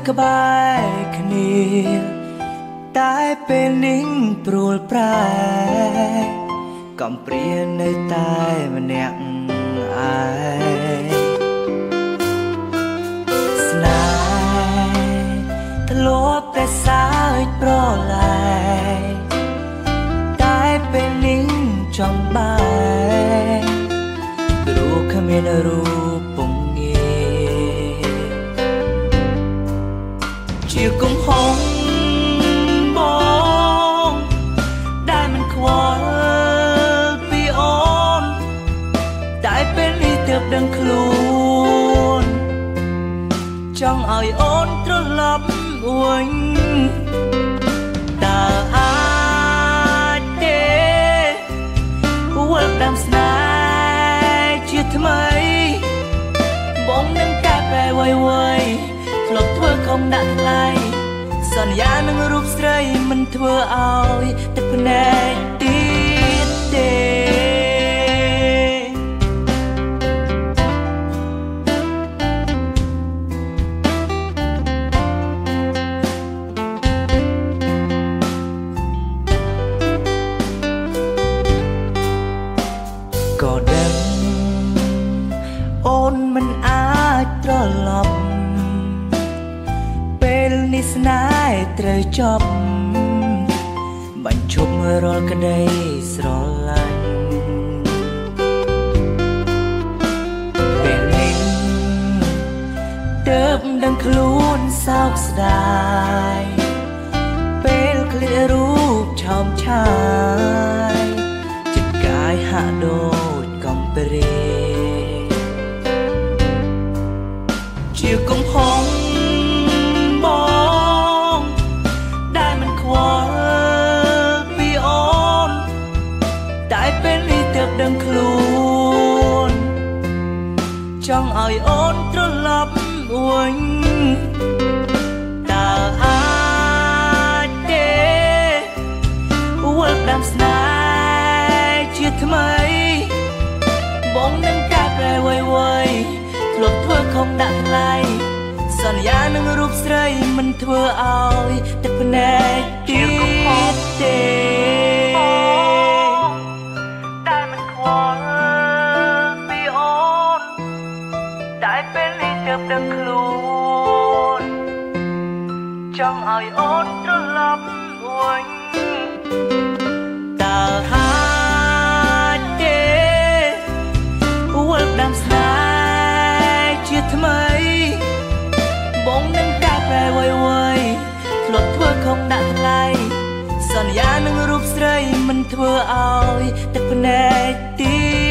ក្បែរគ្នាតែពេលនេះព្រួលប្រែកំព្រានៅតែម្នាក់ឯងស្នេហ៍ធ្លាប់តែសើចប្រឡាយតែពេលនេះចំបែកព្រោះគ្មានរូបពងជាកំហុសបងដែលមិនខ្វល់ពីអូនតែពេលនេះទើបដឹងខ្លួនចង់ឲ្យអូនត្រឡប់វិញតើអាចទេវិលដាំស្នេហ៍ជាថ្មីបងនឹងកែប្រែໄວធ្លាប់ធ្វើខំដាក់ថ្លៃសន្យានឹងរូបស្រីមិនធ្វើឲ្យទឹកភ្នែកទៀតទេក៏ដឹងអូនមិនអាចត្រឡប់ពេលនេះស្នេហ៍ត្រូវចប់បញ្ឈប់រាល់ក្តីស្រឡាញ់ពេលនេះទើបដឹងខ្លួនសោកស្ដាយពេលឃ្លារូបឆោមឆាយចិត្តកាយហាក់ដូចកំព្រាជាកំហុសបងដែលមិនខ្វល់ពីអូនតែពេលនេះទើបដឹងខ្លួនចង់ឲ្យអូនត្រឡប់វិញតើអាចទេវិលដាំស្នេហ៍ជាថ្មីបងនឹងកែប្រែไวធ្លាប់ធ្វើខំដាក់ថ្លៃសន្យានឹងរូបស្រីមិនធ្វើឲ្យទឹកភ្នែកទៀតទេតែមិនខ្វល់ពីអូនតែពេលនេះទើបដឹងខ្លួនចង់ឲ្យអូនត្រឡប់វិញតើអាចទេវិលដាំស្នេហ៍ជាថ្មីបងនឹងកែប្រែไวធ្លាប់ធ្វើខំដាក់ថ្លៃសន្យានឹងរូបស្រីមិនធ្វើឲ្យទឹកភ្នែកទៀត